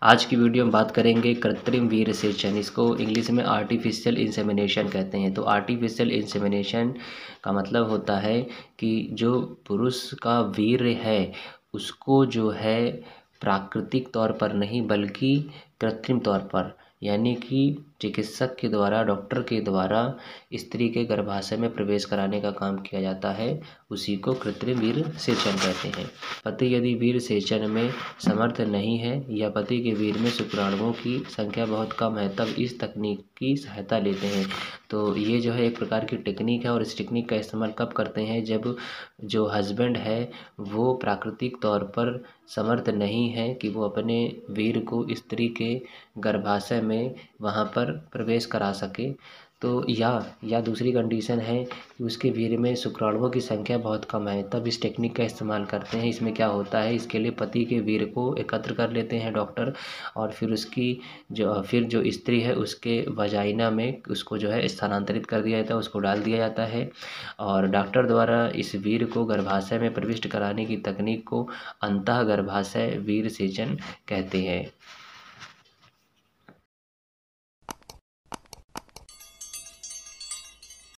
आज की वीडियो में बात करेंगे कृत्रिम वीर्य सेचन। इसको इंग्लिश में आर्टिफिशियल इंसेमिनेशन कहते हैं। तो आर्टिफिशियल इंसेमिनेशन का मतलब होता है कि जो पुरुष का वीर्य है उसको जो है प्राकृतिक तौर पर नहीं बल्कि कृत्रिम तौर पर, यानी कि चिकित्सक के द्वारा, डॉक्टर के द्वारा स्त्री के गर्भाशय में प्रवेश कराने का काम किया जाता है, उसी को कृत्रिम वीर्य सेचन कहते हैं। पति यदि वीर्य सेचन में समर्थ नहीं है या पति के वीर्य में शुक्राणुओं की संख्या बहुत कम है, तब इस तकनीक की सहायता लेते हैं। तो ये जो है एक प्रकार की टेक्निक है, और इस टेक्निक का इस्तेमाल कब करते हैं, जब जो हस्बैंड है वो प्राकृतिक तौर पर समर्थ नहीं है कि वो अपने वीर्य को स्त्री के गर्भाशय में वहाँ पर प्रवेश करा सके। तो या दूसरी कंडीशन है कि उसके वीर्य में शुक्राणुओं की संख्या बहुत कम है, तब इस टेक्निक का इस्तेमाल करते हैं। इसमें क्या होता है, इसके लिए पति के वीर्य को एकत्र कर लेते हैं डॉक्टर, और फिर उसकी जो स्त्री है उसके वजाइना में उसको जो है स्थानांतरित कर दिया जाता है, उसको डाल दिया जाता है, और डॉक्टर द्वारा इस वीर्य को गर्भाशय में प्रविष्ट कराने की तकनीक को अंतः गर्भाशय वीर्य सेचन कहते हैं।